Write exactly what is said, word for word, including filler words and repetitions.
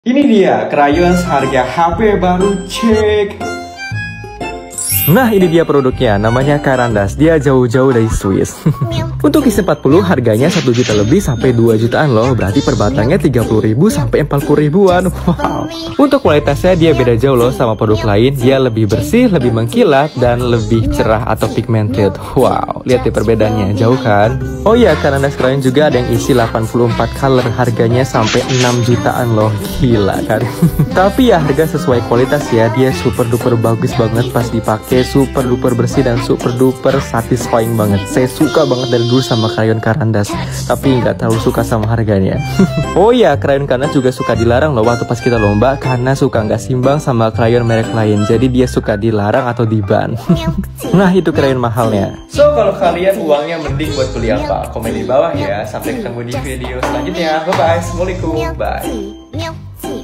Ini dia krayon seharga H P baru, cek. Nah, ini dia produknya, namanya Carandas. Dia jauh-jauh dari Swiss. Untuk X empat puluh harganya satu juta lebih sampai dua jutaan loh. Berarti per batangnya tiga puluh ribu sampai empat puluh ribuan. Wow. Untuk kualitasnya dia beda jauh loh sama produk lain. Dia lebih bersih, lebih mengkilat, dan lebih cerah atau pigmented. Wow, lihat deh perbedaannya, jauh kan? Oh iya, Carandas krayon juga ada yang isi delapan puluh empat color. Harganya sampai enam jutaan loh. Gila kan? Tapi ya harga sesuai kualitas ya. Dia super duper bagus banget pas dipakai. Super duper bersih dan super duper satisfying banget. Saya suka banget dari dulu sama krayon Carandas, tapi nggak terlalu suka sama harganya. Oh ya, krayon Carandas juga suka dilarang loh waktu pas kita lomba karena suka nggak simbang sama krayon merek lain. Jadi dia suka dilarang atau diban. Nah, itu krayon mahalnya. So, kalau kalian uangnya mending buat beli apa? Komen di bawah ya. Sampai ketemu di video selanjutnya. Bye bye. Assalamualaikum. Bye.